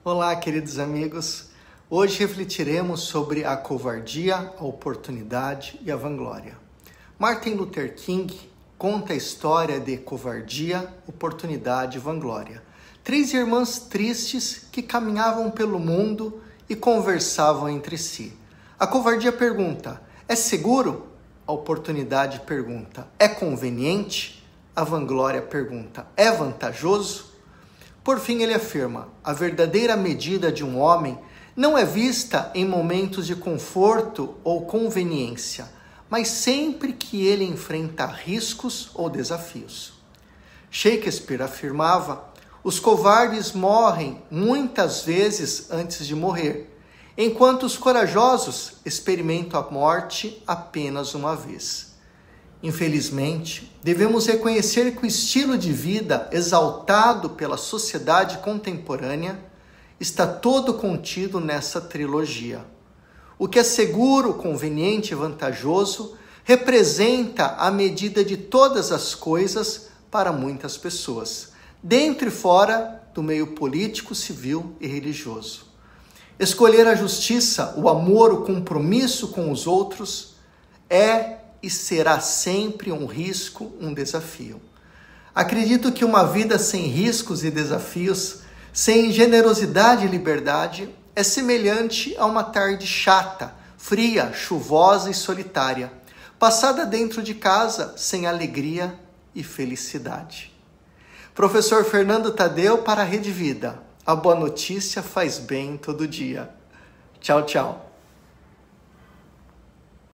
Olá, queridos amigos. Hoje refletiremos sobre a covardia, a oportunidade e a vanglória. Martin Luther King conta a história de covardia, oportunidade e vanglória. Três irmãs tristes que caminhavam pelo mundo e conversavam entre si. A covardia pergunta: é seguro? A oportunidade pergunta: é conveniente? A vanglória pergunta: é vantajoso? Por fim, ele afirma: a verdadeira medida de um homem não é vista em momentos de conforto ou conveniência, mas sempre que ele enfrenta riscos ou desafios. Shakespeare afirmava: os covardes morrem muitas vezes antes de morrer, enquanto os corajosos experimentam a morte apenas uma vez. Infelizmente, devemos reconhecer que o estilo de vida exaltado pela sociedade contemporânea está todo contido nessa trilogia. O que é seguro, conveniente e vantajoso representa a medida de todas as coisas para muitas pessoas, dentro e fora do meio político, civil e religioso. Escolher a justiça, o amor, o compromisso com os outros é e será sempre um risco, um desafio. Acredito que uma vida sem riscos e desafios, sem generosidade e liberdade, é semelhante a uma tarde chata, fria, chuvosa e solitária, passada dentro de casa sem alegria e felicidade. Professor Fernando Tadeu para a Rede Vida. A boa notícia faz bem todo dia. Tchau, tchau.